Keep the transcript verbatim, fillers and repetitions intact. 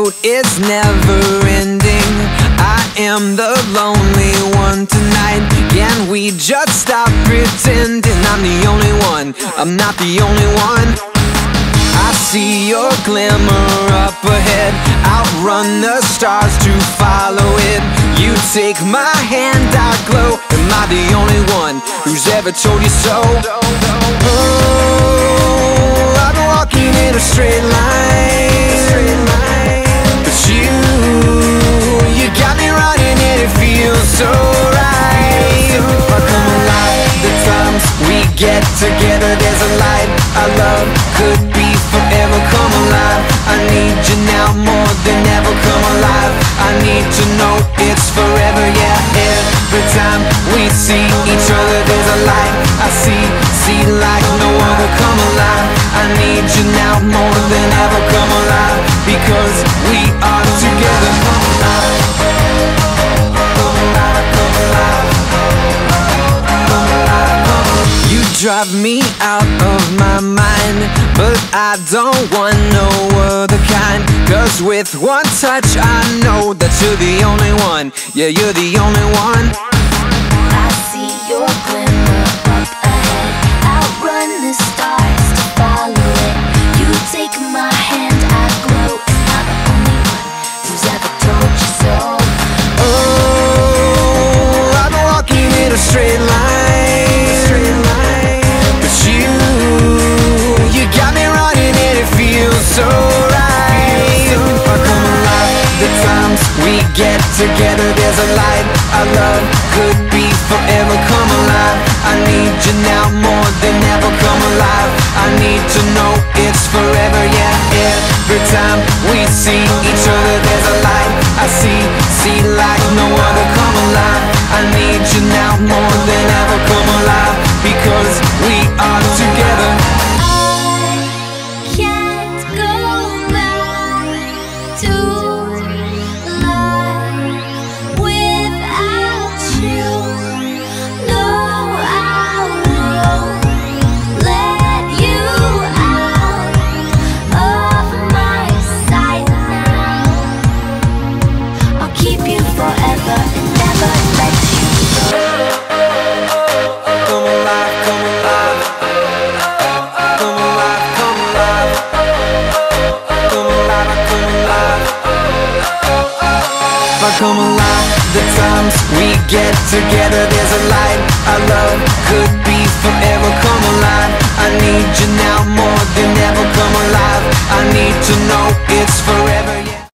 road is never ending. I am the lonely one tonight. Can we just stop pretending I'm the only one? I'm not the only one. I see your glimmer up ahead. Outrun the stars to follow it. You take my hand, I glow. Am I the only one who's ever told you so? Oh, I've been walking in a straight line, but you, you got me running and it feels so right. I come alive the times we get together. There's a light our love could be forever. Come alive, I need you now more than ever. Come alive, I need to know it's forever. Yeah, every time we see each other there's a light I see, see like no other. Come alive, I need you now more than ever. Come alive, because we are together. Come alive, come alive, come alive, come alive, come alive. You drive me out of my mind, but I don't want no other kind. Cause with one touch I know that you're the only one. Yeah, you're the only one. I see your glimmer up ahead. Outrun the stars to follow it. You take my hand, I glow. I'm the only one who's ever told you so. Oh, I've been walking in a straight line, straight line. But you, you got me running and it feels so right. I come alive the times we get together. There's a light our love could be forever. Come alive, I need you now more than ever. Come alive, I need to know it's forever. Yeah, every time we see each other there's a light I see, see like no other. Come alive, I need you now more than ever. Come alive, because we are together. I can't go back to life without you. No, I won't let you out of my sight now. I'll keep you forever and never let you go. Come alive, come alive, come alive, come alive, come alive, come alive. If I come alive the times we get together, there's a light our love could be forever. Come alive, I need you now more than ever. Come alive, I need to know